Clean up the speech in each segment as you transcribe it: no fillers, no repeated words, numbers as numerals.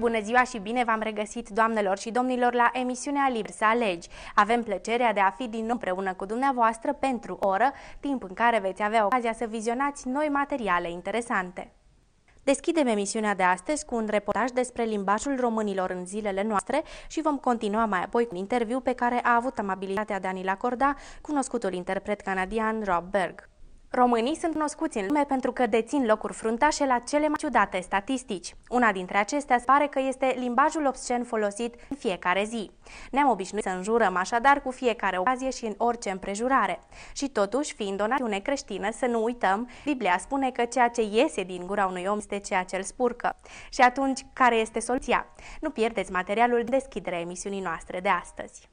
Bună ziua și bine v-am regăsit, doamnelor și domnilor, la emisiunea Liber să alegi. Avem plăcerea de a fi din nou împreună cu dumneavoastră pentru o oră, timp în care veți avea ocazia să vizionați noi materiale interesante. Deschidem emisiunea de astăzi cu un reportaj despre limbajul românilor în zilele noastre și vom continua mai apoi cu un interviu pe care a avut amabilitatea de a ni-l acorda cunoscutul interpret canadian Rob Berg. Românii sunt cunoscuți în lume pentru că dețin locuri fruntașe la cele mai ciudate statistici. Una dintre acestea pare că este limbajul obscen folosit în fiecare zi. Ne-am obișnuit să înjurăm așadar cu fiecare ocazie și în orice împrejurare. Și totuși, fiind o națiune creștină, să nu uităm, Biblia spune că ceea ce iese din gura unui om este ceea ce îl spurcă. Și atunci, care este soluția? Nu pierdeți materialul de deschidere a emisiunii noastre de astăzi.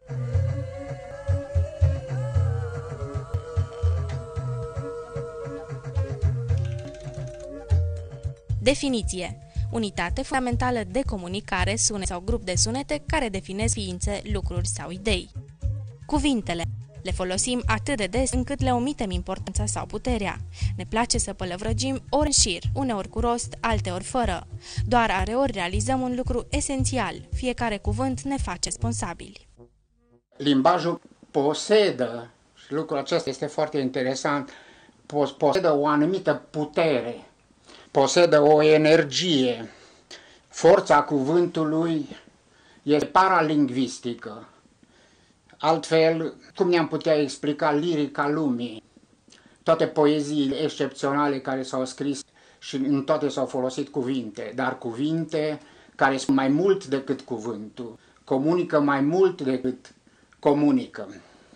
Definiție. Unitate fundamentală de comunicare, sunet sau grup de sunete care definesc ființe, lucruri sau idei. Cuvintele. Le folosim atât de des încât le omitem importanța sau puterea. Ne place să pălăvrăgim ori în șir, uneori cu rost, alteori fără. Doar rareori realizăm un lucru esențial. Fiecare cuvânt ne face responsabili. Limbajul posedă, și lucrul acesta este foarte interesant, posedă o anumită putere. Posedă o energie. Forța cuvântului este paralingvistică. Altfel, cum ne-am putea explica lirica lumii? Toate poeziile excepționale care s-au scris și în toate s-au folosit cuvinte, dar cuvinte care sunt mai mult decât cuvântul, comunică mai mult decât comunică.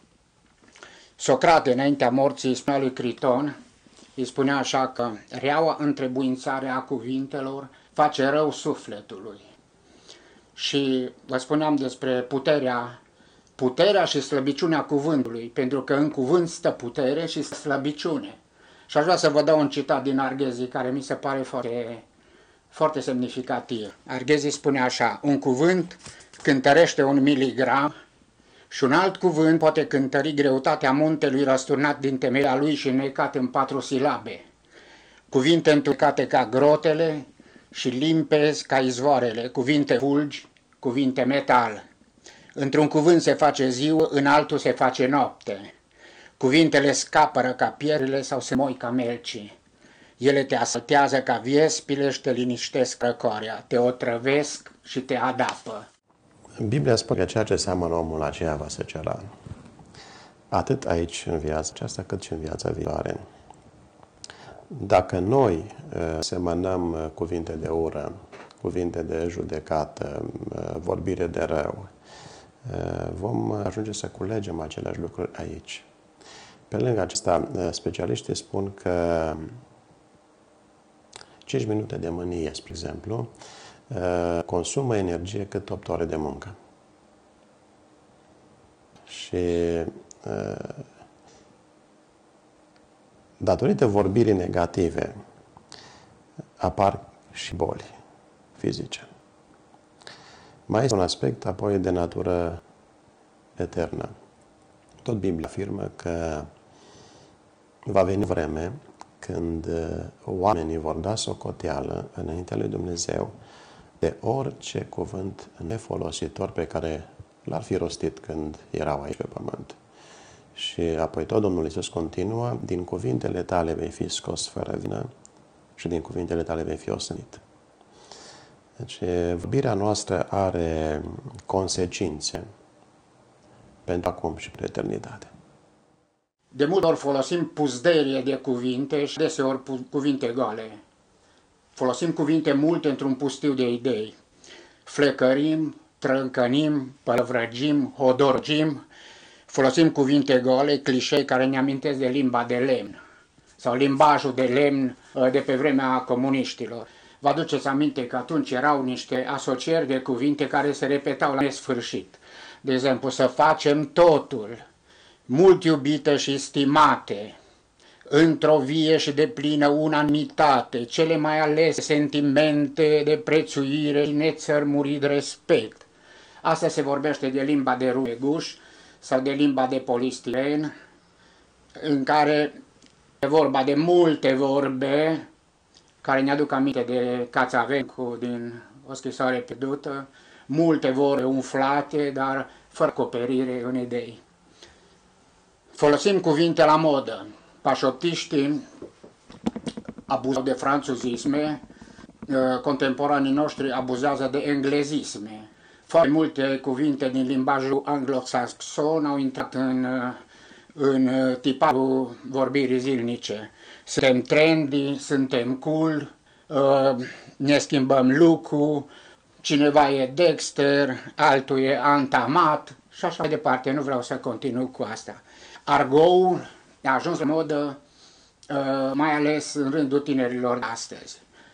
Socrate, înaintea morții, spunea lui Criton, îi spunea așa că reaua întrebuințare a cuvintelor face rău sufletului. Și vă spuneam despre puterea și slăbiciunea cuvântului, pentru că în cuvânt stă putere și slăbiciune. Și aș vrea să vă dau un citat din Arghezi care mi se pare foarte semnificativ. Arghezi spune așa: un cuvânt cântărește 1 miligram și un alt cuvânt poate cântări greutatea muntelui răsturnat din temelia lui și înnecat în 4 silabe. Cuvinte întunecate ca grotele și limpezi ca izvoarele, cuvinte fulgi, cuvinte metal. Într-un cuvânt se face ziua, în altul se face noapte. Cuvintele scapără ca pierile sau se moi ca melcii. Ele te asaltează ca viespile și te liniștesc răcoarea, te otrăvesc și te adapă. Biblia spune că ceea ce seamănă omul, aceea va secera. Atât aici în viața aceasta, cât și în viața viitoare. Dacă noi semănăm cuvinte de ură, cuvinte de judecată, vorbire de rău, vom ajunge să culegem aceleași lucruri aici. Pe lângă acesta, specialiștii spun că 5 minute de mânie, spre exemplu, consumă energie cât 8 ore de muncă. Și datorită vorbirii negative apar și boli fizice. Mai este un aspect apoi de natură eternă. Tot Biblia afirmă că va veni vreme când oamenii vor da socoteală înaintea lui Dumnezeu de orice cuvânt nefolositor pe care l-ar fi rostit când erau aici pe pământ. Și apoi tot Domnul Iisus continuă: din cuvintele tale vei fi scos fără vină și din cuvintele tale vei fi osănit. Deci vorbirea noastră are consecințe pentru acum și pentru eternitate. De multe ori folosim puzderie de cuvinte și deseori cuvinte goale. Folosim cuvinte multe într-un pustiu de idei. Flecărim, trâncănim, pălăvrăgim, hodorgim. Folosim cuvinte goale, clișei care ne amintesc de limba de lemn sau limbajul de lemn de pe vremea comuniștilor. Vă aduceți aminte că atunci erau niște asocieri de cuvinte care se repetau la nesfârșit. De exemplu, să facem totul, mult iubite și stimate, într-o vie și de plină unanimitate, cele mai alese sentimente de prețuire și nețărmurit respect. Asta se vorbește de limba de rumeguș sau de limba de polistiren, în care e vorba de multe vorbe care ne aduc aminte de Cațavencu din o scrisoare pierdută, multe vorbe umflate, dar fără acoperire în idei. Folosim cuvinte la modă. Pașoptiștii abuzau de franțuzisme, contemporanii noștri abuzează de englezisme. Foarte multe cuvinte din limbajul anglosaxon au intrat în tipul vorbirii zilnice. Suntem trendy, suntem cool, ne schimbăm look-ul, cineva e Dexter, altul e Antamat și așa mai departe. Nu vreau să continui cu asta. Argoul a ajuns la modă, mai ales în rândul tinerilor de astăzi.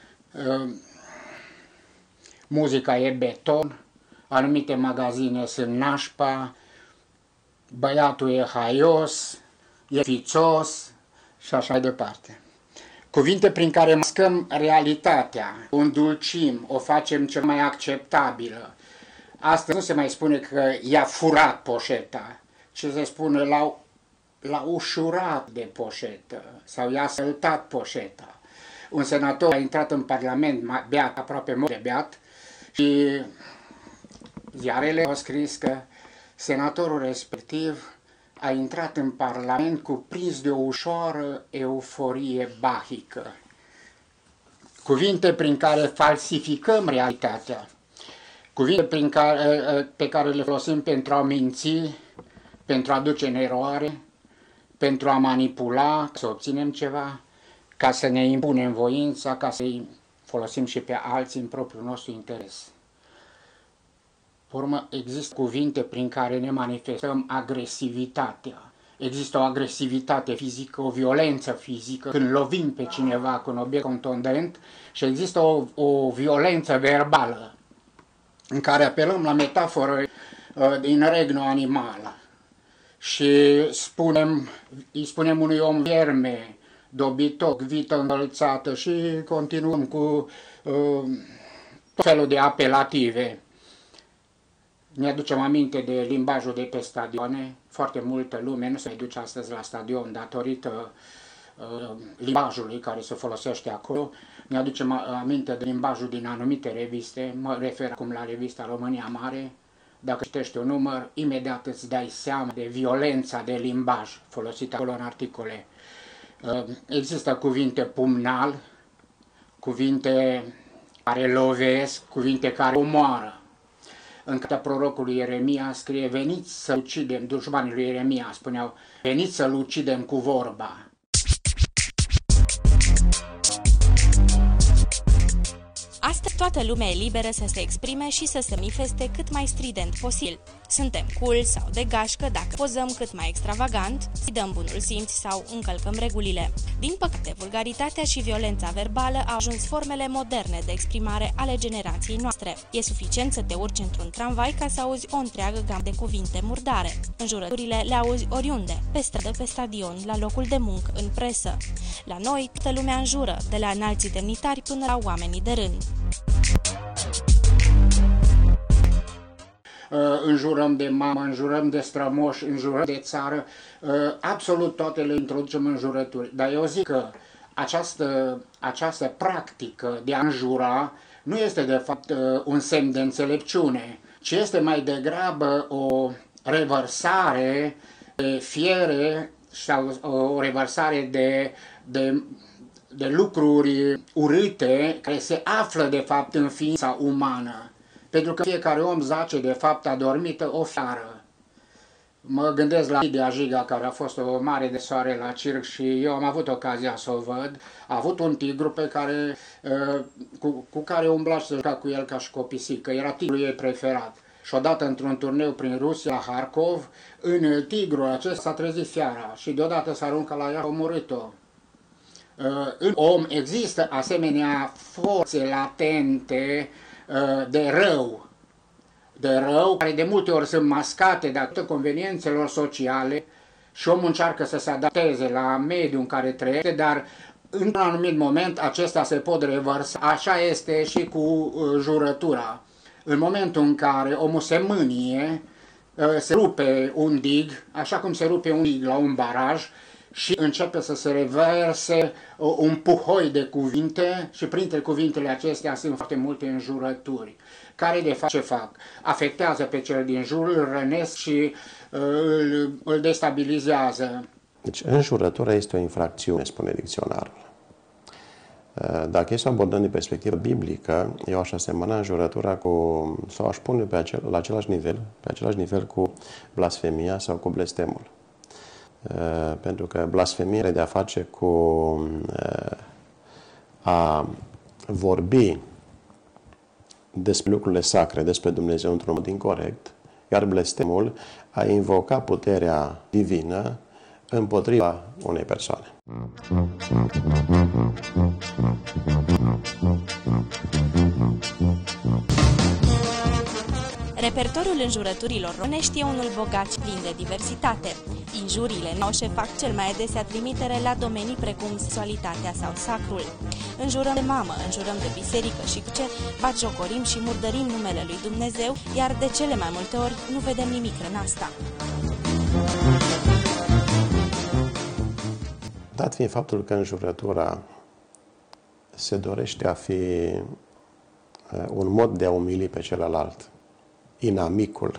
Muzica e beton, anumite magazine sunt nașpa, băiatul e haios, e fițos și așa mai departe. Cuvinte prin care mascăm realitatea, o îndulcim, o facem cel mai acceptabilă. Astăzi nu se mai spune că i-a furat poșeta, ci se spune l-a ușurat de poșetă sau i-a săltat poșeta. Un senator a intrat în Parlament beat, aproape mort de beat, și ziarele au scris că senatorul respectiv a intrat în Parlament cuprins de o ușoară euforie bahică. Cuvinte prin care falsificăm realitatea, cuvinte pe care le folosim pentru a minți, pentru a duce în eroare, pentru a manipula, să obținem ceva, ca să ne impunem voința, ca să-i folosim și pe alții în propriul nostru interes. Pe urmă, există cuvinte prin care ne manifestăm agresivitatea. Există o agresivitate fizică, o violență fizică, când lovim pe cineva cu un obiect contundent, și există o violență verbală, în care apelăm la metaforă din regnul animal și îi spunem unui om vierme, dobitoc, vită îngălțată și continuăm cu tot felul de apelative. Ne aducem aminte de limbajul de pe stadioane. Foarte multă lume nu se mai duce astăzi la stadion datorită limbajului care se folosește acolo. Ne aducem aminte de limbajul din anumite reviste. Mă refer acum la revista România Mare. Dacă citești un număr, imediat îți dai seama de violența de limbaj folosită acolo în articole. Există cuvinte pumnal, cuvinte care lovesc, cuvinte care omoară. În cartea prorocului Ieremia scrie: veniți să-l ucidem, dușmanii lui Ieremia spuneau, veniți să-l ucidem cu vorba. Astăzi toată lumea e liberă să se exprime și să se manifeste cât mai strident posibil. Suntem cool sau de gașcă dacă pozăm cât mai extravagant, îi dăm bunul simț sau încălcăm regulile. Din păcate, vulgaritatea și violența verbală au ajuns formele moderne de exprimare ale generației noastre. E suficient să te urci într-un tramvai ca să auzi o întreagă gamă de cuvinte murdare. Înjurăturile le auzi oriunde, pe stradă, pe stadion, la locul de muncă, în presă. La noi, toată lumea înjură, de la înalții demnitari până la oamenii de rând. Înjurăm de mamă, înjurăm de strămoși, înjurăm de țară, absolut toate le introducem în jurături. Dar eu zic că această practică de a înjura nu este de fapt un semn de înțelepciune, ci este mai degrabă o revărsare de fiere sau o revărsare de lucruri urâte care se află de fapt în ființa umană. Pentru că fiecare om zace de fapt adormită o fiară. Mă gândesc la Lidia Jiga, care a fost o mare de soare la circ și eu am avut ocazia să o văd. A avut un tigru pe care, cu care umbla și se juca cu el ca și cu o pisică. Era tigrul ei preferat. Și odată într-un turneu prin Rusia, la Harkov, în tigrul acesta s-a trezit fiara și deodată s-a aruncat la ea, a omorât-o. În om există asemenea forțe latente de rău, care de multe ori sunt mascate datorită conveniențelor sociale și omul încearcă să se adapteze la mediul în care trăiește, dar într-un anumit moment acestea se pot revărsa. Așa este și cu jurătura. În momentul în care omul se mânie, se rupe un dig, așa cum se rupe un dig la un baraj, și începe să se reverse un puhoi de cuvinte și printre cuvintele acestea sunt foarte multe înjurături, care de fapt ce fac? Afectează pe cel din jur, îl rănesc și îl destabilizează. Deci înjurătura este o infracțiune, spune dicționarul. Dacă e să abordăm din perspectivă biblică, eu aș asemăna înjurătura cu, sau aș pune la același nivel cu blasfemia sau cu blestemul. Pentru că blasfemia are de a face cu a vorbi despre lucrurile sacre, despre Dumnezeu într-un mod incorect, iar blestemul a invoca puterea divină împotriva unei persoane. Repertoriul înjurăturilor românești e unul bogat și plin de diversitate. Injuriile noșe fac cel mai adesea trimitere la domenii precum sexualitatea sau sacrul. Înjurăm de mamă, înjurăm de biserică și ce, batjocorim și murdărim numele lui Dumnezeu, iar de cele mai multe ori nu vedem nimic în asta. Dat fiind faptul că înjurătura se dorește a fi un mod de a umili pe celălalt, inamicul,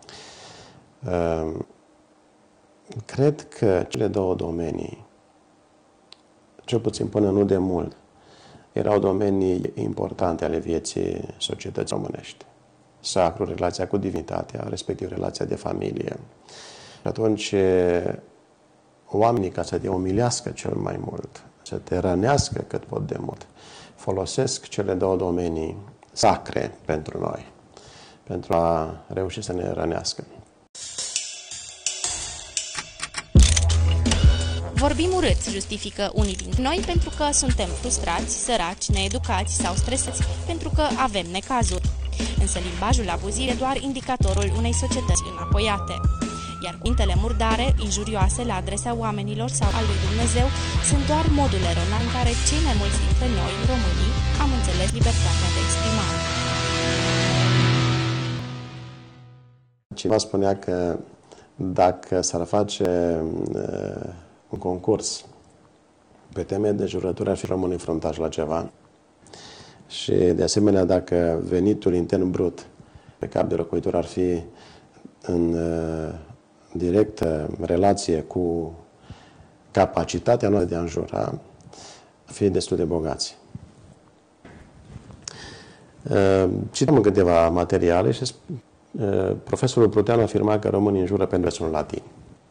cred că cele două domenii, cel puțin până nu de mult, erau domenii importante ale vieții societății românești. Sacrul, relația cu divinitatea, respectiv relația de familie. Și atunci, oamenii, ca să te umilească cel mai mult, să te rănească cât pot de mult, folosesc cele două domenii sacre pentru noi, pentru a reuși să ne rănească. Vorbim urât, justifică unii dintre noi, pentru că suntem frustrați, săraci, needucați sau stresați, pentru că avem necazuri. Însă limbajul abuziv e doar indicatorul unei societăți înapoiate. Iar cuvintele murdare, injurioase la adresa oamenilor sau al lui Dumnezeu, sunt doar modul eronat în care cei mai mulți dintre noi, românii, am înțeles libertatea de exprimare. Cineva spunea că dacă s-ar face un concurs pe teme de jurături, ar fi rămâne în frontaj la ceva. Și, de asemenea, dacă venitul intern brut pe cap de locuitor ar fi în directă relație cu capacitatea noastră de a înjura, ar fi destul de bogați. Cităm în câteva materiale și profesorul Pruteanu afirma că românii înjură pentru că sunt latini.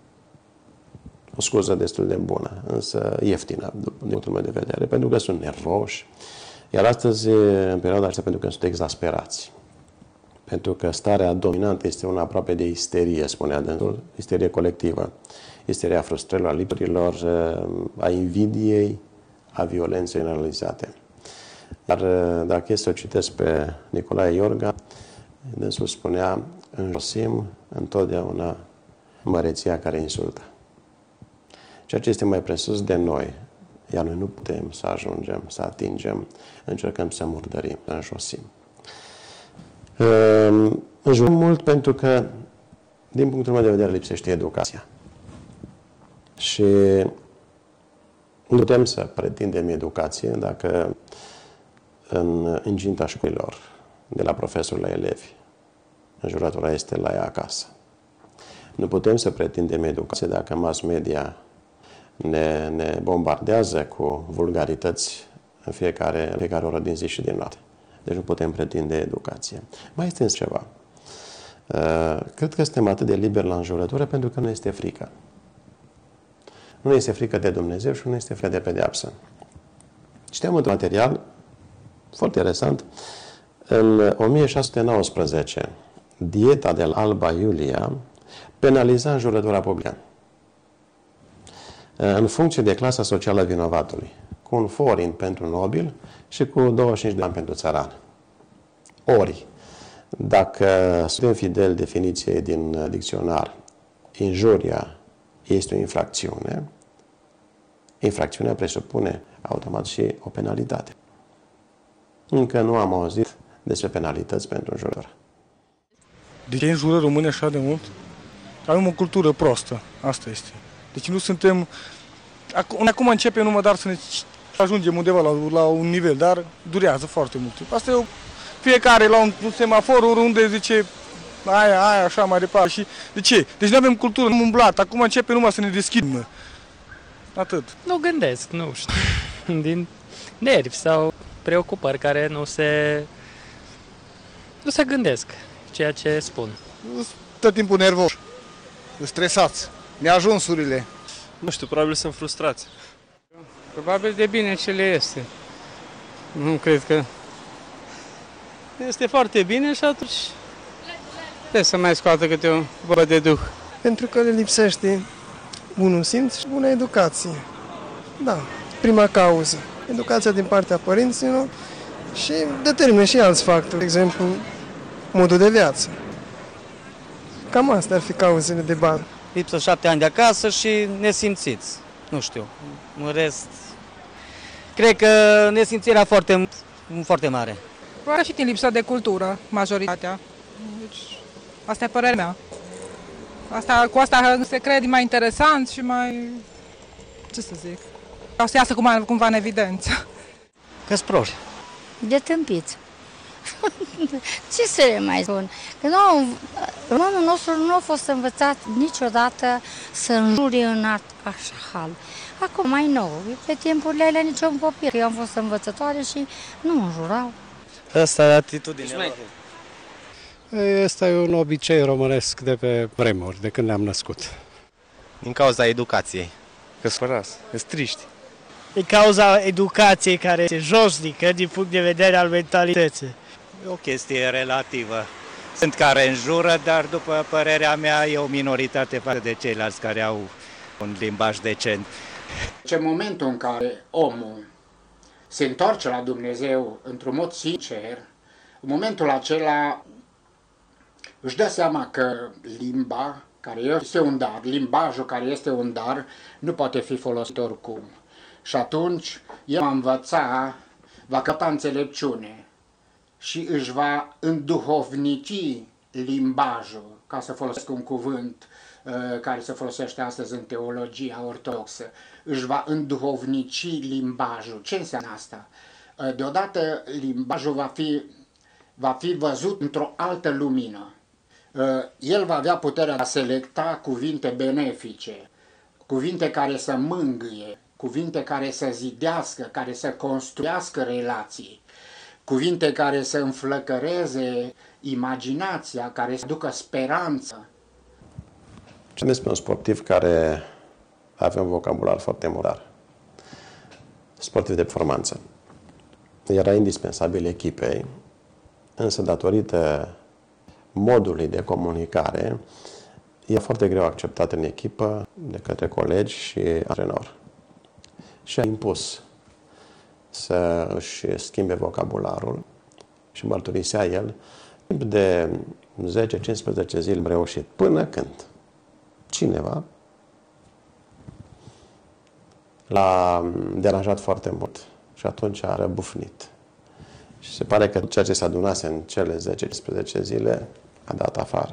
O scuză destul de bună, însă ieftină, din punctul meu de vedere, pentru că sunt nervoși. Iar astăzi, în perioada aceasta, pentru că sunt exasperați. Pentru că starea dominantă este una aproape de isterie, spunea dânsul, isterie colectivă. Isteria frustrărilor, a lipsurilor, a invidiei, a violenței generalizate. Iar dacă e să o citesc pe Nicolae Iorga, dânsul spunea, înjosim întotdeauna măreția care insultă. Ceea ce este mai presus de noi, iar noi nu putem să ajungem, să atingem, încercăm să murdărim, să înjosim. Înjurăm mult pentru că, din punctul meu de vedere, lipsește educația. Și nu putem să pretindem educație dacă în inginta școlilor, de la profesori la elevi, înjurătura este la ea acasă. Nu putem să pretindem educație dacă mass media ne bombardează cu vulgarități în fiecare oră din zi și din noapte. Deci nu putem pretinde educație. Mai este însă ceva. Cred că suntem atât de liberi la înjurătură pentru că nu este frică. Nu este frică de Dumnezeu și nu este frică de pedeapsă. Citeam într-un material foarte interesant. În 1619, dieta de la Alba Iulia penaliza înjurătura publică în funcție de clasa socială a vinovatului, cu un forin pentru nobil și cu 25 de ani pentru țăran. Ori, dacă suntem fideli definiției din dicționar, injuria este o infracțiune, infracțiunea presupune automat și o penalitate. Încă nu am auzit despre penalități pentru înjurătură. De ce înjură românii așa de mult? Avem o cultură prostă, asta este. Deci nu suntem Acum începem numai doar să ne ajungem undeva la un nivel, dar durează foarte mult timp. Asta e fiecare la un semafor oriunde zice aia, așa mai departe. Și de ce? Deci nu avem cultură, nu umblat. Acum începe numai să ne deschidem. Atât. Nu gândesc, nu știu. Din nervi sau preocupări care nu se gândesc ceea ce spun. Tot timpul nervoși, stresați, neajunsurile. Nu știu, probabil sunt frustrați. Probabil de bine ce le este. Nu cred că este foarte bine și atunci trebuie să mai scoată câte o vorbă de duh. Pentru că le lipsește bunul simț și bună educație. Da, prima cauză. Educația din partea părinților și determină și alți factori, de exemplu, modul de viață. Cam astea ar fi cauzele de bază. Lipsă 7 ani de acasă și nesimțiți. Nu știu, în rest, cred că nesimțirea foarte mare. Probabil și din lipsa de cultură, majoritatea. Deci, asta e părerea mea. Cu asta se crede mai interesant și mai, ce să zic, o să iasă cumva în evidență. Că-s proști. De tâmpiți. Ce să le mai spun? Că românul nostru nu a fost învățat niciodată să înjure în așa hal. Acum mai nou, pe timpurile alea niciun copil. Eu am fost învățătoare și nu înjurau. Asta e atitudinea lor. Ăsta e un obicei românesc de pe vremuri, de când ne-am născut. Din cauza educației. Că-s spărați, că-s triști. Din cauza educației care este josnică din punct de vedere al mentalității. E o chestie relativă. Sunt care înjură, dar după părerea mea e o minoritate față de ceilalți care au un limbaj decent. În momentul în care omul se întoarce la Dumnezeu într-un mod sincer, în momentul acela își dă seama că limba, care este un dar, limbajul care este un dar, nu poate fi folosit oricum. Și atunci el va învăța, va căpăta înțelepciune și își va înduhovnici limbajul, ca să folosesc un cuvânt care se folosește astăzi în teologia ortodoxă, își va înduhovnici limbajul. Ce înseamnă asta? Deodată limbajul va fi văzut într-o altă lumină. El va avea puterea de a selecta cuvinte benefice, cuvinte care să mângâie, cuvinte care să zidească, care să construiască relații, cuvinte care să înflăcăreze imaginația, care să aducă speranță. Ce despre un sportiv care avea un vocabular foarte modern, sportiv de performanță. Era indispensabil echipei, însă datorită modului de comunicare, e foarte greu acceptat în echipă de către colegi și antrenori. Și a impus să își schimbe vocabularul și mărturisea el timp de 10-15 zile reușit. Până când cineva l-a deranjat foarte mult și atunci a răbufnit. Și se pare că ceea ce se adunase în cele 10-15 zile a dat afară.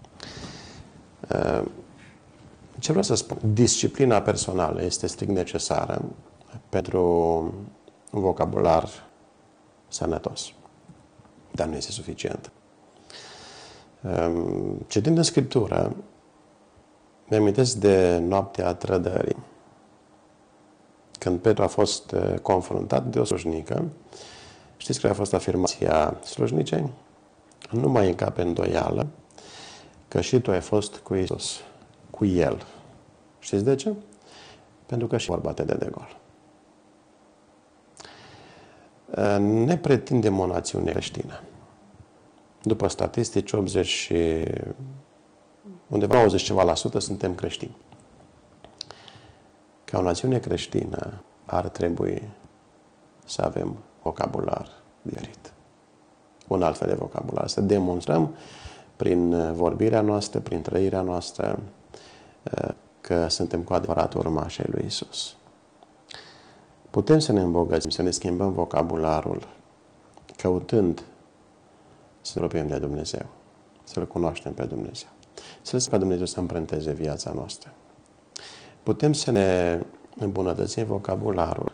Ce vreau să spun? Disciplina personală este strict necesară pentru un vocabular sănătos, dar nu este suficient. Citind în Scriptură, mi-amintesc de noaptea trădării, când Petru a fost confruntat de o slujnică. Știți care a fost afirmația slujnicei? Nu mai încape îndoială că și tu ai fost cu Iisus, cu El. Știți de ce? Pentru că și vorba te de gol. Ne pretindem o națiune creștină. După statistici, 80 și undeva 90 ceva la sută suntem creștini. Ca o națiune creștină ar trebui să avem vocabular diferit. Un alt fel de vocabular. Să demonstrăm prin vorbirea noastră, prin trăirea noastră, că suntem cu adevărat urmași ai lui Isus. Putem să ne îmbogățim, să ne schimbăm vocabularul, căutând să ne apropiem de Dumnezeu, să-L cunoaștem pe Dumnezeu, să lăsăm pe Dumnezeu să împrânteze viața noastră. Putem să ne îmbunătățim vocabularul,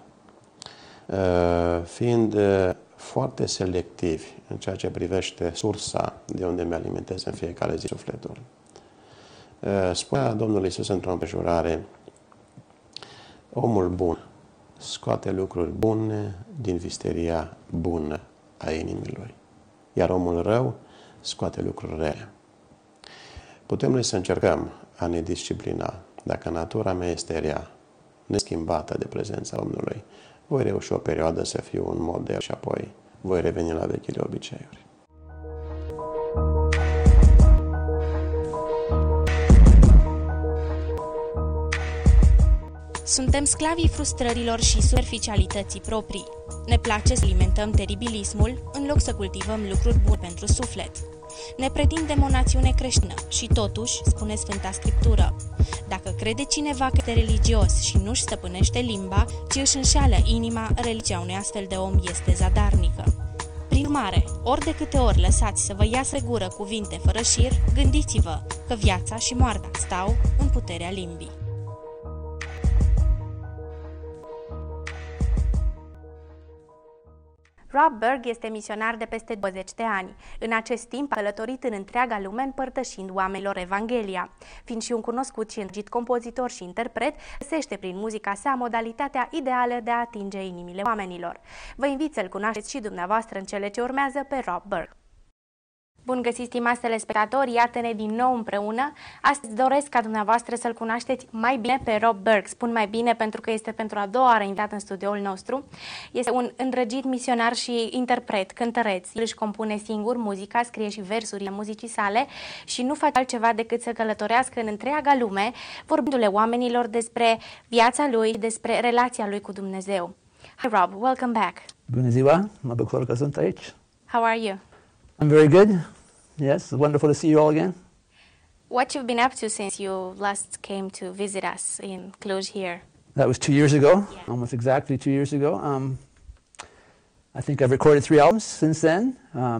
fiind foarte selectivi în ceea ce privește sursa de unde mi alimentez în fiecare zi sufletul. Spunea Domnul Iisus într-o împrejurare, omul bun scoate lucruri bune din visteria bună a inimii lui, iar omul rău scoate lucruri rele. Putem noi să încercăm a ne disciplina. Dacă natura mea este rea, neschimbată de prezența Domnului, voi reuși o perioadă să fiu un model și apoi voi reveni la vechile obiceiuri. Suntem sclavii frustrărilor și superficialității proprii. Ne place să alimentăm teribilismul în loc să cultivăm lucruri bune pentru suflet. Ne pretindem o națiune creștină și totuși, spune Sfânta Scriptură, dacă crede cineva că este religios și nu-și stăpânește limba, ci își înșeală inima, religia unui astfel de om este zadarnică. Prin urmare, ori de câte ori lăsați să vă iasă de gură cuvinte fără șir, gândiți-vă că viața și moartea stau în puterea limbii. Rob Berg este misionar de peste 20 de ani. În acest timp a călătorit în întreaga lume împărtășind oamenilor Evanghelia. Fiind și un cunoscut și îndrăgit compozitor și interpret, găsește prin muzica sa modalitatea ideală de a atinge inimile oamenilor. Vă invit să-l cunoașteți și dumneavoastră în cele ce urmează pe Rob Berg. Bun găsit, stimați telespectatori, iată-ne din nou împreună. Astăzi doresc ca dumneavoastră să-l cunoașteți mai bine pe Rob Berg. Spun mai bine pentru că este pentru a doua oară invitat în studioul nostru. Este un îndrăgit misionar și interpret, cântăreț. El își compune singur muzica, scrie și versurile muzicii sale și nu face altceva decât să călătorească în întreaga lume, vorbindu-le oamenilor despre viața lui, despre relația lui cu Dumnezeu. Hi Rob, welcome back. Bună ziua, mă bucur că sunt aici. How are you? I'm very good. Yes, it's wonderful to see you all again. What you've been up to since you last came to visit us in Cluj here? That was 2 years ago, almost exactly 2 years ago. I think I've recorded 3 albums since then.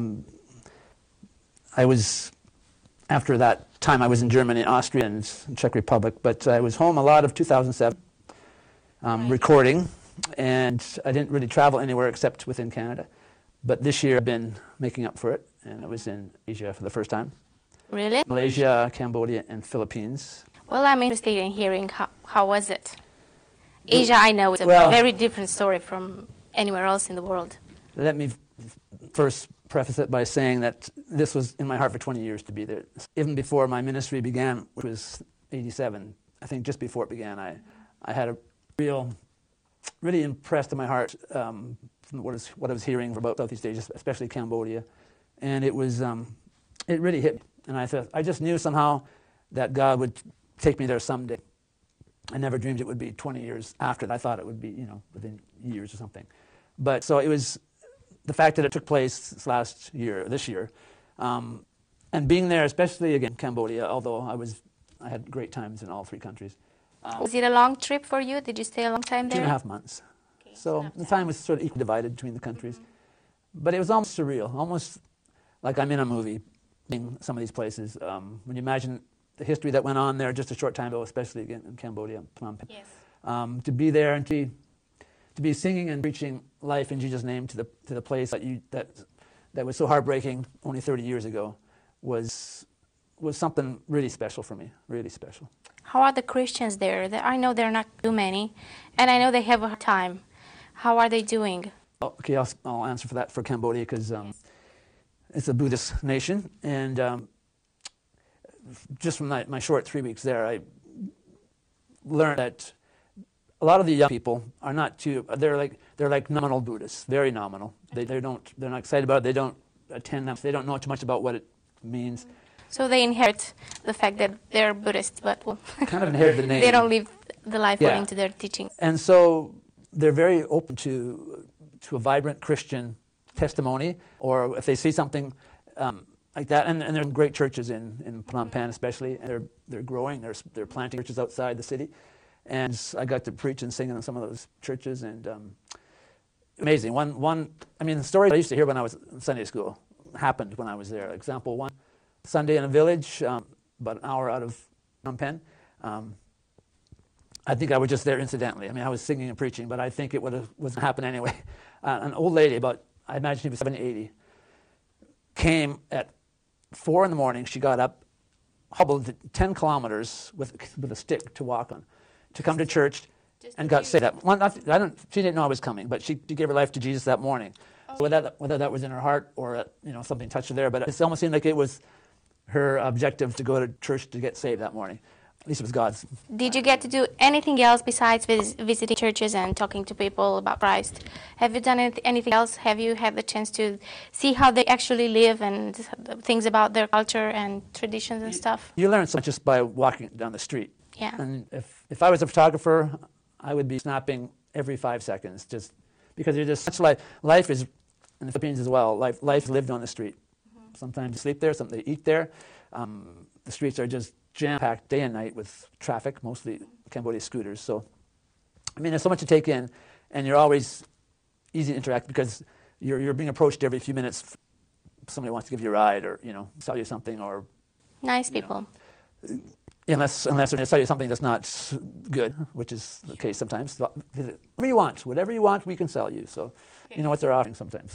After that time I was in Germany, Austria, and Czech Republic, but I was home a lot of 2007 recording, and I didn't really travel anywhere except within Canada. But this year I've been making up for it, and I was in Asia for the first time. Really? Malaysia, Cambodia, and Philippines. Well, I'm interested in hearing how was it? Asia, I know, it's a very different story from anywhere else in the world. Let me first preface it by saying that this was in my heart for 20 years to be there. Even before my ministry began, which was 87, I think just before it began, I had a really impressed in my heart from what I was hearing about Southeast Asia, especially Cambodia, and it was it really hit me. And I just knew somehow that God would take me there someday. I never dreamed it would be 20 years after that. I thought it would be, within years or something. But so it was the fact that it took place this year, and being there, especially again Cambodia, although I had great times in all 3 countries. Was it a long trip for you? Did you stay a long time there? 2.5 months. Okay, so the time was sort of equally divided between the countries. Mm-hmm. But it was almost surreal, almost like I'm in a movie, being some of these places. When you imagine the history that went on there just a short time ago, especially again in Cambodia, Phnom Penh. Yes. To be there and to be singing and preaching life in Jesus' name to the place that was so heartbreaking only 30 years ago was something really special for me, really special. How are the Christians there? I know there are not too many, and I know they have a hard time. How are they doing? Okay, I'll answer for that for Cambodia because it's a Buddhist nation, and just from my short 3 weeks there, I learned that a lot of the young people are not too. They're like nominal Buddhists, very nominal. They're not excited about it. They don't attend them. They don't know too much about what it means. So they inherit the fact that they're Buddhists, but kind of inherit the name. They don't live the life according to their teachings. And so they're very open to a vibrant Christian testimony, or if they see something like that. And there are great churches in Phnom Penh, especially, and they're growing. They're planting churches outside the city, and I got to preach and sing in some of those churches, and amazing. The story I used to hear when I was in Sunday school happened when I was there. Example one. Sunday in a village, about an hour out of Phnom Penh. I think I was just there incidentally. I mean, I was singing and preaching, but I think it was happen anyway. An old lady, I imagine she was 70, came at 4 in the morning. She got up, hobbled 10 kilometers with a stick to walk on, to come to church, and got saved. She didn't know I was coming, but she gave her life to Jesus that morning. So whether that was in her heart or something touched her there, but it almost seemed like it was her objective to go to church to get saved that morning. At least it was God's. Did you get to do anything else besides visiting churches and talking to people about Christ? Have you done anything else? Have you had the chance to see how they actually live and things about their culture and traditions and stuff? You learn so much just by walking down the street. Yeah. And if I was a photographer, I would be snapping every 5 seconds, just because you're just such life is in the Philippines as well. Life lived on the street. Mm-hmm. Sometimes you sleep there, sometimes they eat there. The streets are just jam-packed day and night with traffic, mostly Cambodia scooters. So, I mean, there's so much to take in, and you're always easy to interact because you're being approached every few minutes. Somebody wants to give you a ride or, sell you something or... Nice people. Unless they're going to sell you something that's not good, which is the case sometimes. Whatever you want, we can sell you. So, you know what they're offering sometimes.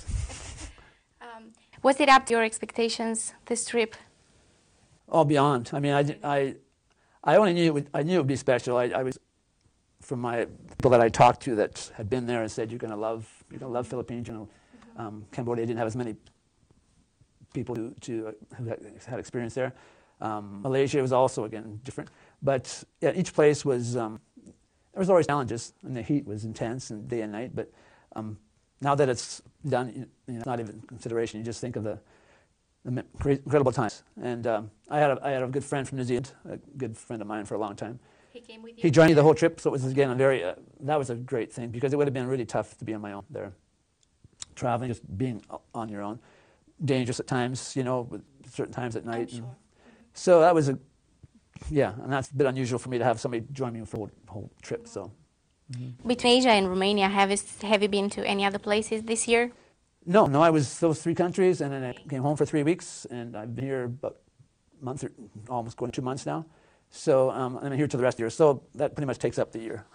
Was it up to your expectations, this trip? Oh, beyond. I mean, I only knew it would be special. I was, from my people that I talked to that had been there and said, you're gonna love Philippines. Cambodia didn't have as many people who had experience there. Malaysia was also again different, but yeah, each place was there was always challenges, and the heat was intense and day and night. But now that it's done, it's not even consideration. You just think of the incredible times. And I had a good friend from New Zealand, a good friend of mine for a long time. He came with you? He joined me the whole trip, so it was again that was a great thing because it would have been really tough to be on my own there. Traveling, just being on your own. Dangerous at times, with certain times at night. I'm sure. So that was and that's a bit unusual for me to have somebody join me for the whole trip, so. Mm-hmm. Between Asia and Romania, have you been to any other places this year? No, I was those 3 countries, and then I came home for 3 weeks, and I've been here about a month or almost going 2 months now. So I'm here till the rest of the year. So that pretty much takes up the year.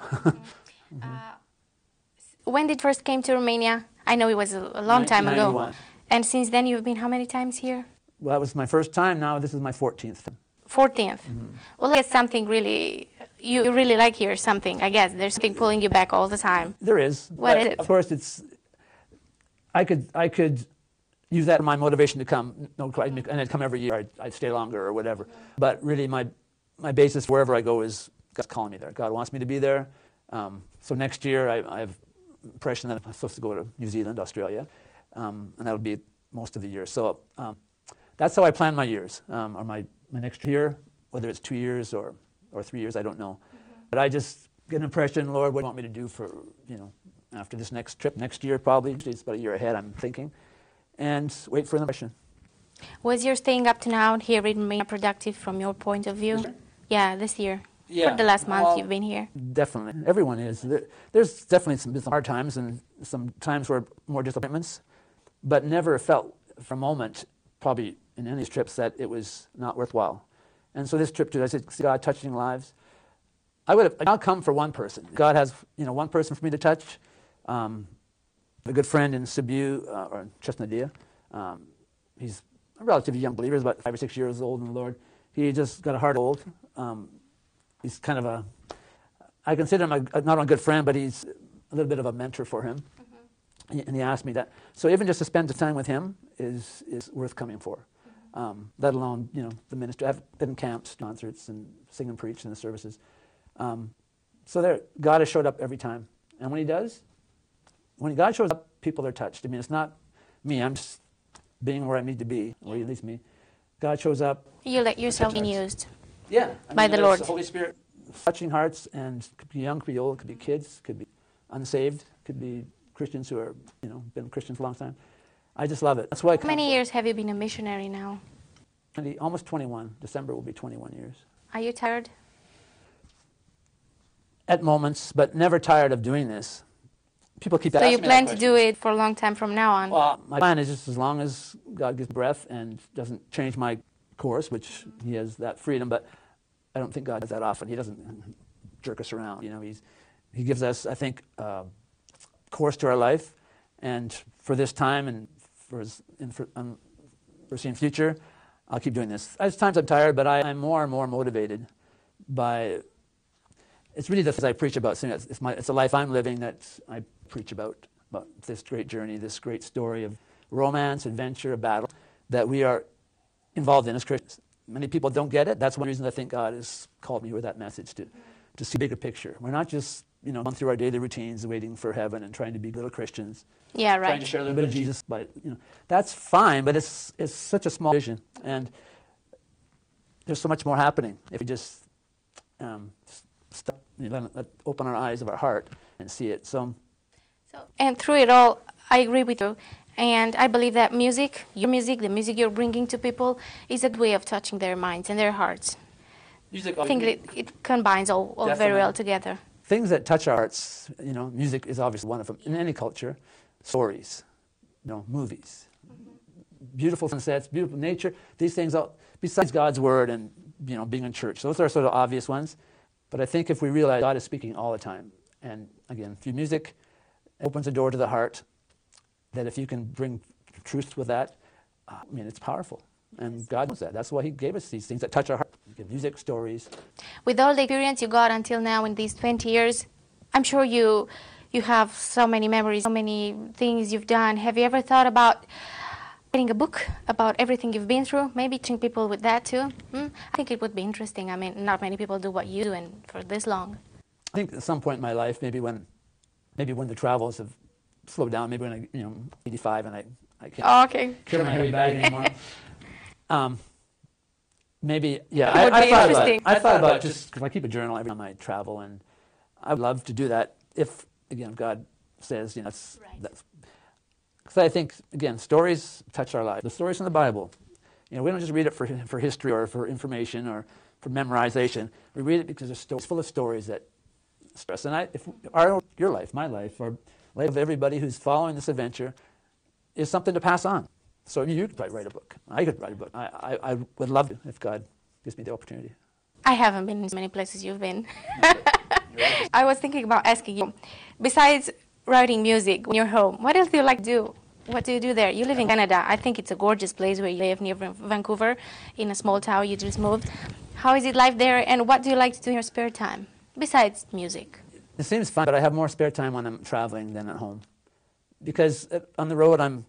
When did you first came to Romania? I know it was a long time ago. 91. And since then, you've been how many times here? Well, that was my first time. Now this is my 14th. 14th. Mm-hmm. Well, it's something you really like here. Something, I guess. There's something pulling you back all the time. There is. What is it? Of course, I could use that as my motivation to come, and I'd come every year. I'd stay longer or whatever. But really, my basis wherever I go is God's calling me there. God wants me to be there. So next year, I have impression that I'm supposed to go to New Zealand, Australia, and that'll be most of the year. So that's how I plan my years, or my next year, whether it's 2 years or 3 years, I don't know. But I just get an impression, Lord, what do you want me to do for, after this next trip, next year probably, it's about a year ahead, I'm thinking, and wait for the impression. Was your staying up to now here in Romania productive from your point of view? Yeah, this year. Yeah. For the last month you've been here. Definitely. Everyone is. There's definitely some hard times and some times where more disappointments, but never felt for a moment, probably in any of these trips, that it was not worthwhile. And so this trip, I said, God touching lives. I'll come for one person. God has, one person for me to touch. A good friend in Cebu, or Chesnadia. He's a relatively young believer. He's about 5 or 6 years old in the Lord. He just got a heart old. He's kind of I consider him not only a good friend, but he's a little bit of a mentor for him. Mm-hmm. And he asked me that. So even just to spend the time with him is worth coming for. Mm-hmm. Let alone, the ministry. I've been in camps, concerts, and sing and preach in the services. So God has showed up every time. And when God shows up, people are touched. I mean, it's not me. I'm just being where I need to be, or at least me. God shows up. You let yourself be used. Yeah. By the Lord. The Holy Spirit touching hearts, and could be young, could be old, could be kids, could be unsaved, could be Christians who are, been Christians a long time. I just love it. That's why. How many years have you been a missionary now? Almost 21. December will be 21 years. Are you tired? At moments, but never tired of doing this. People keep asking me that plan question. to do it for a long time from now on? Well, my plan is just as long as God gives breath and doesn't change my course, which He has that freedom, but I don't think God does that often. He doesn't jerk us around. He gives us, I think, course to our life, and for this time and for foreseeing future, I'll keep doing this. At times I'm tired, but I'm more and more motivated by. It's really the things I preach about. It's a life I'm living that I preach about this great journey, this great story of romance, adventure, battle that we are involved in as Christians. Many people don't get it. That's one reason I think God has called me with that message to see a bigger picture. We're not just going through our daily routines, waiting for heaven and trying to be little Christians. Yeah, right. Trying to share a little bit of Jesus, but that's fine. But it's such a small vision, and there's so much more happening if we just open our eyes of our heart and see it. And through it all, I agree with you. And I believe that music, your music, the music you're bringing to people, is a way of touching their minds and their hearts. I think it combines all very well together. Things that touch our hearts, music is obviously one of them. In any culture, stories, movies, beautiful sunsets, beautiful nature, these things, besides God's word and being in church. Those are sort of obvious ones. But I think if we realize God is speaking all the time, and again, through music, it opens a door to the heart, that if you can bring truth with that, it's powerful. And God knows that. That's why He gave us these things that touch our heart. Music, stories. With all the experience you got until now in these 20 years, I'm sure you have so many memories, so many things you've done. Have you ever thought about writing a book about everything you've been through? Maybe teaching people with that too? I think it would be interesting. Not many people do what you do and for this long. I think at some point in my life, maybe when the travels have slowed down, maybe when I'm 85 and I can't carry my heavy bag anymore. Maybe, yeah. I thought about just because I keep a journal every time I travel, and I would love to do that if God says, that's. Because I think, again, stories touch our lives. The stories in the Bible, we don't just read it for history or for information or for memorization. We read it because it's full of stories that stress. And your life, my life, or life of everybody who's following this adventure is something to pass on. So you could write a book. I could write a book. I would love to if God gives me the opportunity. I haven't been in as many places you've been. I was thinking about asking you, besides writing music when you're home, what else do you like to do? What do you do there? You live in Canada. I think it's a gorgeous place where you live near Vancouver, in a small town you just moved. How is it life there, and what do you like to do in your spare time, besides music? It seems fun, but I have more spare time when I'm traveling than at home. Because on the road, I'm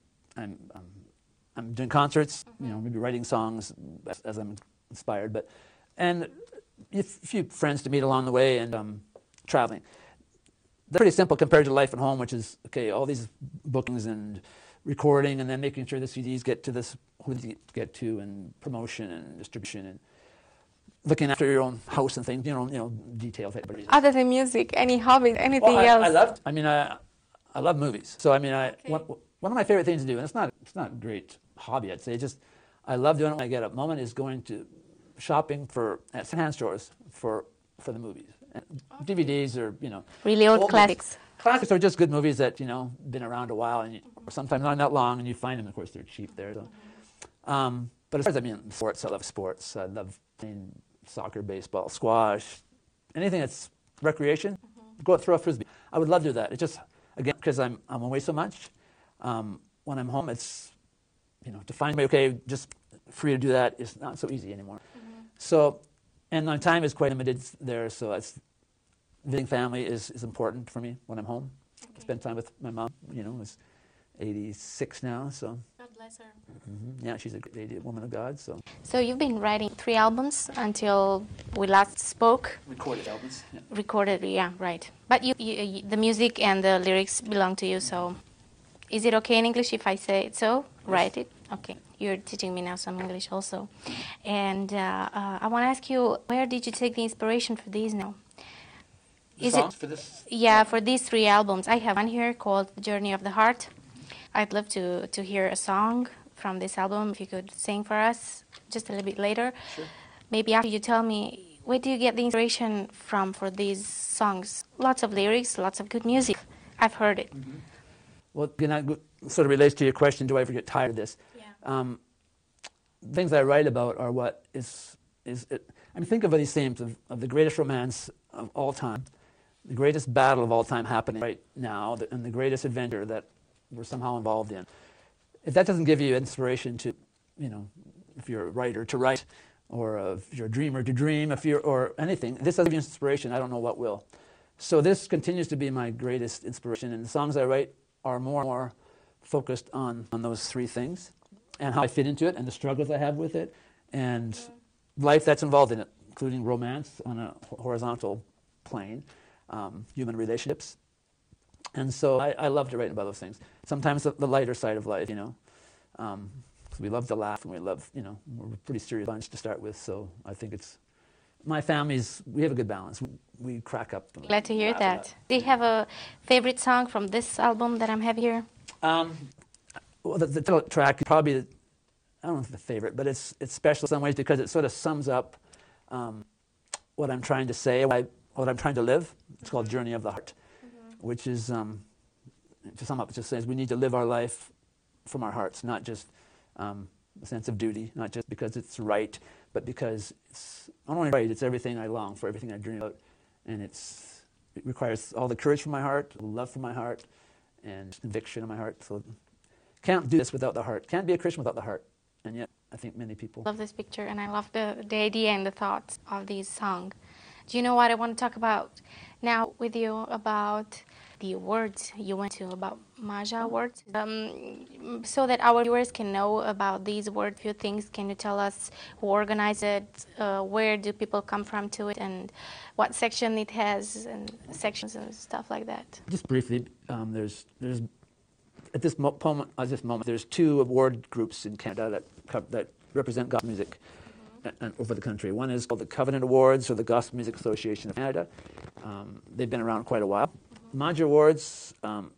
doing concerts, maybe writing songs as I'm inspired, and a few friends to meet along the way, and traveling. That's pretty simple compared to life at home, which is, all these bookings and recording, and then making sure the CDs get to who they get to, and promotion and distribution, and looking after your own house and things, details. Other than music, any hobby, anything else? I love movies. So one of my favorite things to do, and it's not a great hobby, I'd say. I love doing it when I get a moment. Is going to shopping at secondhand stores for the movies, and DVDs or really old classics. Classics are just good movies that been around a while, and sometimes not that long, and you find them. Of course, they're cheap there. So. But as far as sports, I love sports. I love playing soccer, baseball, squash, anything that's recreation. Go out, throw a frisbee. I would love to do that. It's just because I'm away so much. When I'm home, it's to find me just free to do that is not so easy anymore. So, and my time is quite limited there. So visiting family is important for me when I'm home. Spend time with my mom. Who's 86 now. So God bless her. Yeah, she's a great lady, a woman of God. So you've been writing 3 albums until we last spoke. Recorded albums. Yeah. Recorded, yeah, right. But you, the music and the lyrics belong to you. So, is it okay in English if I say it so? Yes. Write it. Okay. You're teaching me now some English also, and I want to ask you, where did you take the inspiration for these now? For this? Yeah, for these 3 albums. I have one here called The Journey of the Heart. I'd love to hear a song from this album, if you could sing for us just a little bit later. Sure. Maybe after you tell me, where do you get the inspiration from for these songs? Lots of lyrics, lots of good music. I've heard it. Well, that sort of relates to your question, do I ever get tired of this? Yeah. Things I write about are what is it. I mean, think of these themes of the greatest romance of all time, the greatest battle of all time happening right now, and the greatest adventure that we're somehow involved in. If that doesn't give you inspiration to, if you're a writer, to write, or if you're a dreamer, to dream, or anything, this doesn't give you inspiration, I don't know what will. So this continues to be my greatest inspiration, and the songs I write are more and more focused on those three things, and how I fit into it, and the struggles I have with it, and life that's involved in it, including romance on a horizontal plane, human relationships. And so I love to write about those things. Sometimes the lighter side of life, we love to laugh, and we love, we're a pretty serious bunch to start with, so I think my family's, we have a good balance. We crack up. Glad to hear that. Do you have a favorite song from this album that I'm having here? Well, the title track, probably, I don't know if it's the favorite, but it's special in some ways because it sort of sums up what I'm trying to say, what I'm trying to live. It's called Journey of the Heart, which is, to sum up, it just says we need to live our life from our hearts, not just a sense of duty, not just because it's right, but because it's not only right, it's everything I long for, everything I dream about. And it requires all the courage from my heart, love from my heart, and conviction in my heart. So can't do this without the heart. Can't be a Christian without the heart. And yet, I think many people love this picture, and I love the idea and the thoughts of this song. Do you know what I want to talk about now with you about the awards you went to, about Maja Awards? So that our viewers can know about these awards, few things. Can you tell us who organized it, where do people come from to it, and what section it has, and sections and stuff like that? Just briefly, there's at this moment, there's 2 award groups in Canada that represent gospel music over the country. One is called the Covenant Awards, or the Gospel Music Association of Canada. They've been around quite a while. Maja Awards,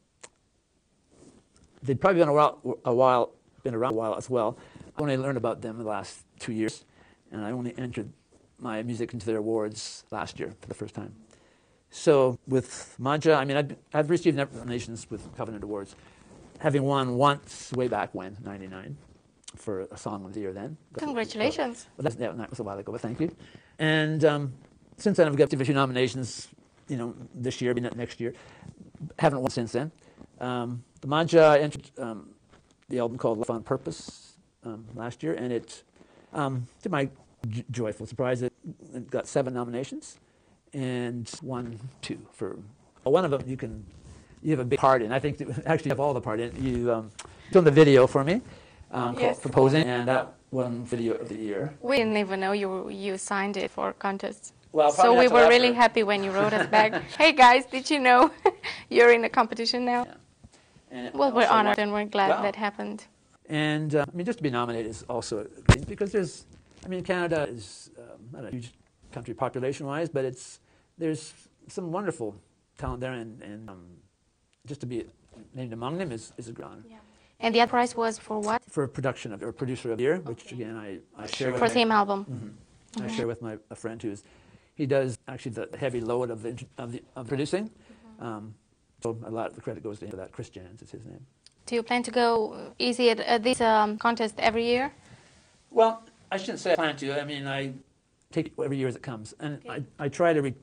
they've probably been around a while as well. I only learned about them in the last 2 years, and I only entered my music into their awards last year for the first time. So with Maja, I mean, I've received nominations with Covenant Awards, having won once way back when, 99, for a Song of the Year then. Congratulations. Well, that was a while ago, but thank you. And since then, I've got a few nominations, this year, maybe next year. Haven't won since then. The Maja, I entered the album called Life on Purpose last year, and it, to my joyful surprise, it got 7 nominations and won 2 for. Well, one of them you have a big part in. I think actually you have all the part in. You filmed the video for me called Proposing, and that won Video of the Year. We didn't even know you signed it for a contest. Well, so we were really happy when you wrote us back. Hey guys, did you know you're in the competition now? Yeah. Well, we're honored and we're glad that happened. And I mean, just to be nominated is also great because Canada is not a huge country population-wise, but there's some wonderful talent there, and just to be named among them is a great honor. Yeah. And the other prize was for what? For producer of the year, which again I share with for the same album. I share with a friend he does actually the heavy load of producing. So a lot of the credit goes to him for that. Chris Jans is his name. Do you plan to go easy at this contest every year? Well, I shouldn't say I plan to. I mean, I take it every year as it comes, and I try to.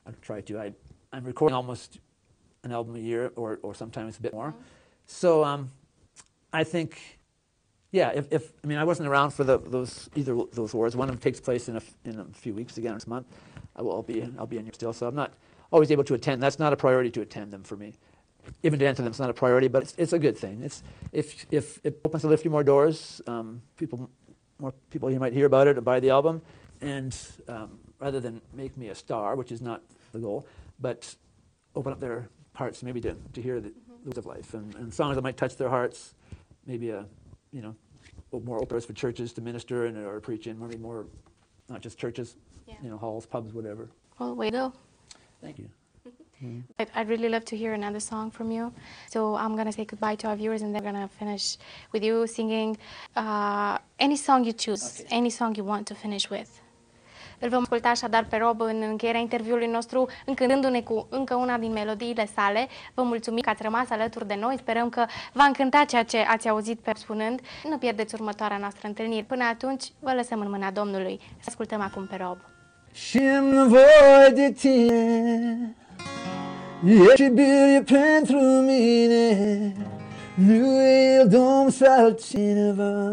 I'm recording almost an album a year, or sometimes a bit more. So I think, if I wasn't around for either of those awards. One of them takes place in a few weeks again this month. I'll be in here still, so I'm not always able to attend. That's not a priority to attend them for me. Even to enter them, it's not a priority, but it's a good thing. If it opens a few more doors, more people you might hear about it or buy the album, and rather than make me a star, which is not the goal, but open up their hearts maybe to hear the words of life and songs that might touch their hearts, maybe more open doors for churches to minister or preach in, maybe more, not just churches, halls, pubs, whatever. Well, way to go. Thank you. I'd really love to hear another song from you. So I'm going to say goodbye to our viewers, and then we're going to finish with you singing any song you choose, any song you want to finish with. Îl vom asculta așadar pe Rob în încheierea interviului nostru, încântându-ne cu încă una din melodiile sale. Vă mulțumim că ați rămas alături de noi. Sperăm că v-a încântat ceea ce ați auzit pe spunând. Nu pierdeți următoarea noastră întâlnire. Până atunci, vă lăsăm în mâna Domnului. Să ascultăm acum pe Rob. și-am nevoie de tine. Ești iubire pentru mine, nu e Domn sau altcineva.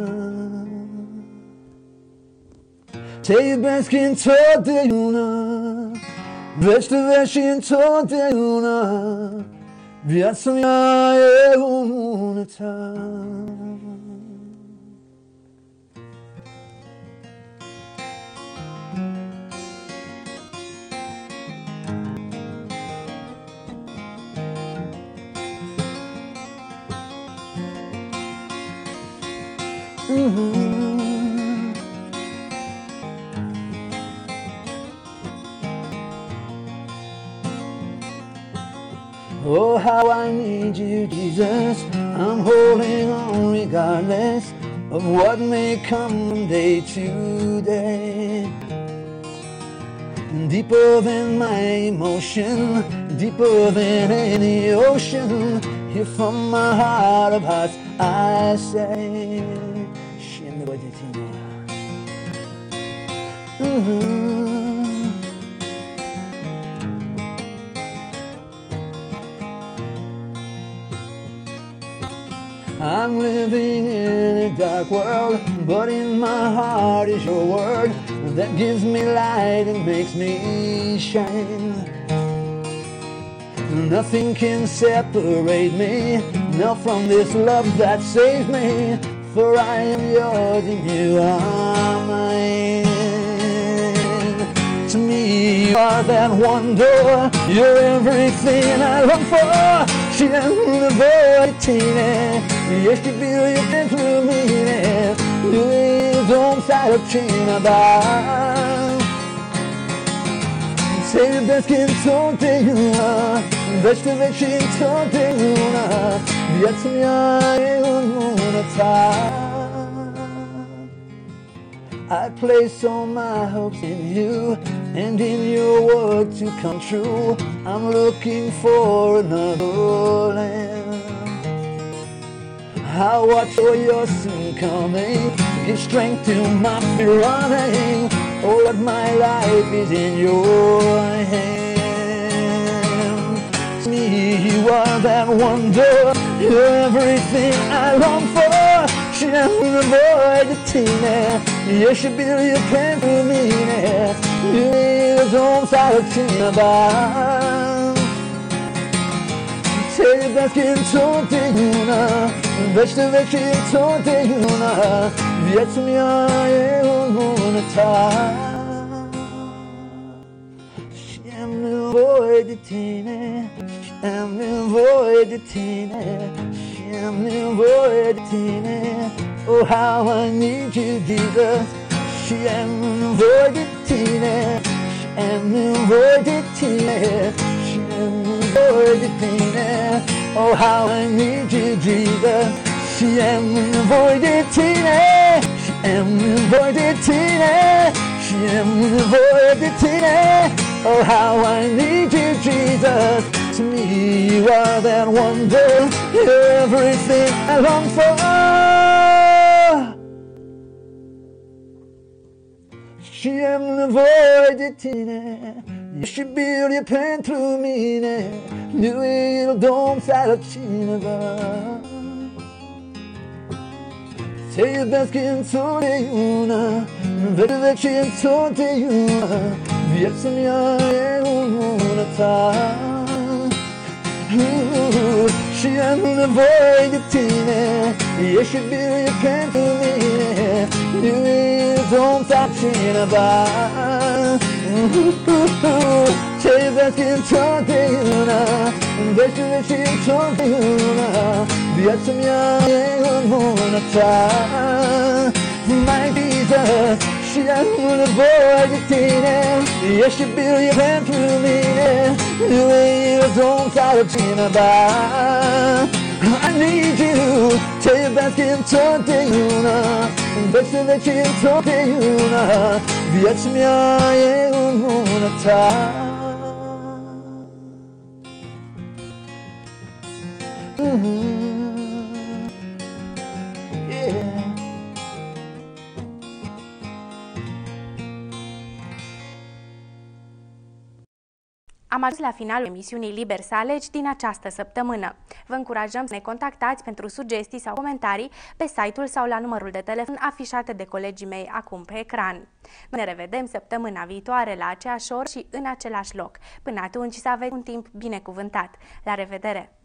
Te iubesc întotdeauna, veci de veci întotdeauna, viața mea e o mână ta. Oh, how I need you, Jesus. I'm holding on regardless of what may come from day to day. Deeper than my emotion, deeper than any ocean, here from my heart of hearts I say, Shame the I'm living in a dark world, but in my heart is your word that gives me light and makes me shine. Nothing can separate me now from this love that saves me, for I am yours and you are mine. To me you are that wonder, you're everything I long for. Și am nevoie de tine, ești iubire pentru mine, nu e Domn sau altcineva. Te iubesc întotdeauna, veci de veci întotdeauna, viața mea e în mâna ta. I place all my hopes in you and in your word to come true. I'm looking for another land. I watch for your soon coming, give strength to my feet running. All of my life is in your hand. Me, you are that wonder, you're everything I long for. Și am nevoie de tine, ești iubire pentru mine, nu e Domn sau altcineva. Te iubesc întotdeauna, veci de veci întotdeauna, viața mea e în mâna ta. Și am nevoie de tine, și am nevoie de tine, și am nevoie de tine. Oh, how I need you, Jesus. Și am nevoie de tine, și am nevoie de tine, și am nevoie de tine. Oh, how I need you, Jesus. Și am nevoie de tine, și am nevoie de tine, și am nevoie de tine. Oh, how I need you, Jesus. To me you are that wonder, you're everything I long for. Și am nevoie de tine, ești iubire pentru mine, nu e Domn sau altcineva. Te iubesc întotdeauna, veci de veci întotdeauna, viața mea e în mâna ta. Și am nevoie de tine, ești iubire pentru mine, nu e Domn sau altcineva. Te iubesc întotdeauna, veci de veci întotdeauna, viața mea e în mâna ta. My Jesus, și am nevoie de tine, ești iubire pentru mine, nu e Domn sau altcineva. I need you, te iubesc întotdeauna, veci de veci întotdeauna, viața mea e în mâna ta. Yeah. Am ajuns la finalul emisiunii Liber să alegi din această săptămână. Vă încurajăm să ne contactați pentru sugestii sau comentarii pe site-ul sau la numărul de telefon afișate de colegii mei acum pe ecran. Ne revedem săptămâna viitoare la aceeași oră și în același loc. Până atunci să aveți un timp binecuvântat. La revedere!